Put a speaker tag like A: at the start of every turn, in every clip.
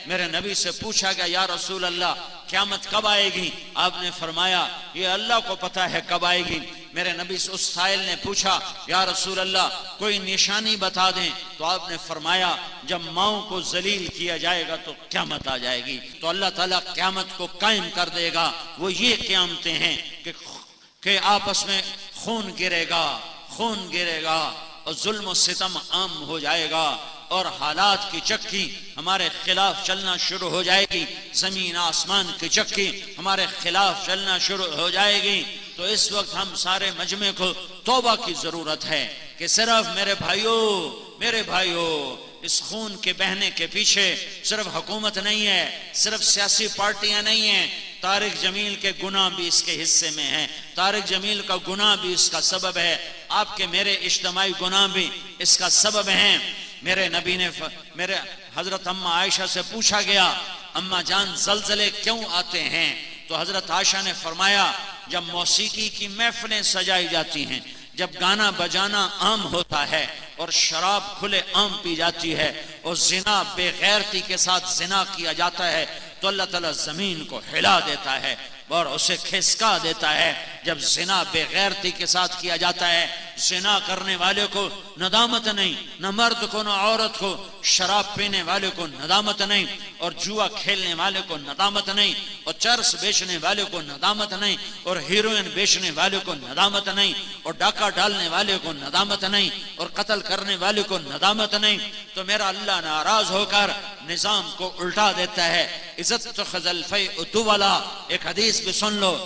A: मेरे नबी से पूछा गया, या रसूल अल्लाह क़यामत कब आएगी? आपने फरमाया ये अल्लाह को पता है कब आएगी। मेरे नबी से उस साइल ने पूछा, या रसूल अल्लाह कोई निशानी बता दें। तो आपने फरमाया जब माओं को जलील किया जाएगा तो क़यामत आ जाएगी। तो अल्लाह ताला क़यामत को कायम कर देगा। वो ये क़यामतें हैं कि आपस में खून गिरेगा और जुल्म सितम आम हो जाएगा और हालात की चक्की हमारे खिलाफ चलना शुरू हो जाएगी। जमीन आसमान की चक्की हमारे खिलाफ चलना शुरू हो जाएगी। तो इस वक्त हम सारे मजमे को तौबा की जरूरत है कि सिर्फ मेरे भाइयों इस खून के बहने के पीछे सिर्फ हुकूमत नहीं है, सिर्फ सियासी पार्टियां नहीं है। तारिक जमील के गुनाह भी इसके हिस्से में हैं। तारिक जमील का गुनाह भी इसका सबब है। आपके मेरे इज्तिमाई गुनाह भी इसका सबब हैं। मेरे नबी ने मेरे हजरत अम्मा आयशा से पूछा गया, अम्मा जान ज़लज़ले क्यों आते हैं? तो हजरत आयशा ने फरमाया जब मौसीकी की महफिलें सजाई जाती हैं, जब गाना बजाना आम होता है और शराब खुले आम पी जाती है और जिना बेगैरती के साथ जिना किया जाता है, तो अल्लाह ताला जमीन को हिला देता है और उसे खिसका देता है। जब जिना बेगैरती के साथ किया जाता है, जिना करने वाले को नदामत नहीं, न मर्द को न औरत को, शराब पीने वाले को नदामत नहीं और जुआ खेलने वाले को नदामत नहीं और चरस बेचने वाले को नदामत नहीं और हीरोइन बेचने वाले को नदामत नहीं और डाका डालने वाले को नदामत नहीं और कत्ल करने वाले को नदामत नहीं। तो मेरा अल्लाह नाराज होकर निजाम को उल्टा देता है। इज्जत तो खजलफे उतुवाला, एक हदीस भी सुन लो,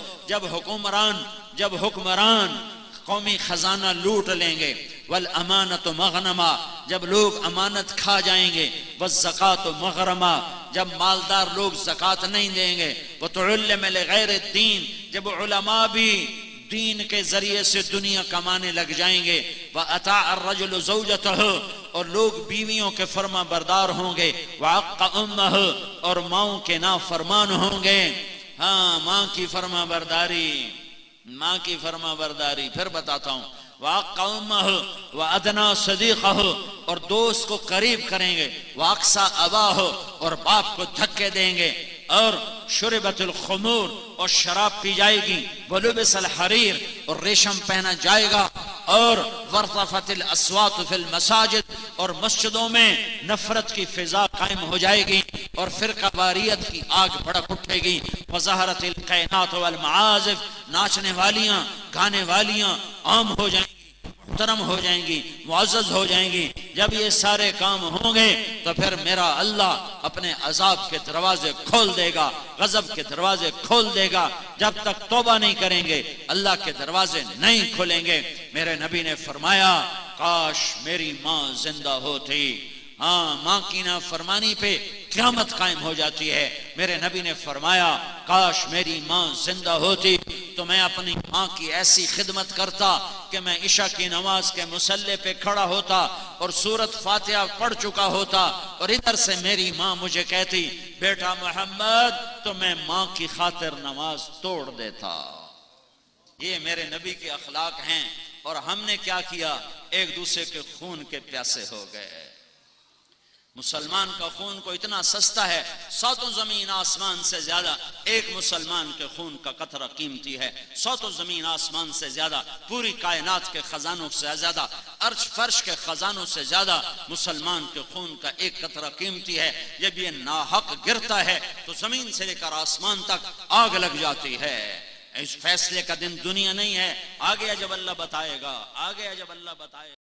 A: जब हुक्मरान कौमी खजाना लूट लेंगे, वल अमानत मगनमा, जब लोग अमानत खा जाएंगे, वल ज़कात मगरमा, जब मालदार लोग ज़कात नहीं देंगे, व तुउल्लम लिगैर दीन, जब उलमा भी दीन के जरिए से दुनिया कमाने लग जाएंगे, व अता अर्रजुल ज़ौजतहु, और लोग बीवियों के फर्मा बरदार होंगे, व अक्का उम्महु, और माओं के नाफरमान होंगे। हाँ, माँ की फर्मा बरदारी फिर बताता हूँ। वाक़ौमहु व अदना सदीक़हु, और दोस्त को करीब करेंगे, वाक़सा अबाहु, और बाप को धक्के देंगे, और शुरबतुल खुमूर, और शराब पी जाएगी, वलुबिसल हरीर, और रेशम पहना जाएगा, और वर्तफतिल अस्वात फिल मसाजिद, और मस्जिदों में नफरत की फिजा कायम हो जाएगी और फिरका वारियत की आग भड़क उठेगी। वज़हरतिल कैनात वल मआज़िफ, नाचने वालियां गाने वालियां आम हो जाएंगी, मुहतरम हो जाएंगी, मुअज़्ज़ज़ हो जाएंगी। जब ये सारे काम होंगे तो फिर मेरा अल्लाह अपने अजाब के दरवाजे खोल देगा, गजब के दरवाजे खोल देगा। जब तक तौबा नहीं करेंगे अल्लाह के दरवाजे नहीं खुलेंगे। मेरे नबी ने फरमाया काश मेरी माँ जिंदा होती। हाँ, माँ की नाफरमानी पे क़यामत कायम हो जाती है। मेरे नबी ने फरमाया काश मेरी माँ जिंदा होती तो मैं अपनी माँ की ऐसी खिदमत करता कि मैं इशा की नमाज के मुसल्ले पे खड़ा होता और सूरत फातिहा पढ़ चुका होता, और इधर से मेरी माँ मुझे कहती बेटा मोहम्मद, तो मैं माँ की खातिर नमाज तोड़ देता। ये मेरे नबी के अखलाक हैं। और हमने क्या किया? एक दूसरे के खून के प्यासे हो गए। मुसलमान का खून को इतना सस्ता है, सातों जमीन आसमान से ज्यादा एक मुसलमान के खून का कतरा कीमती है। सातों जमीन आसमान से ज्यादा, पूरी कायनात के खजानों से ज्यादा, अर्श फर्श के खजानों से ज्यादा मुसलमान के खून का एक कतरा कीमती है। जब ये नाहक गिरता है तो जमीन से लेकर आसमान तक आग लग जाती है। इस फैसले का दिन दुनिया नहीं है, आगे जब अल्लाह बताएगा, आगे जब अल्लाह बताएगा।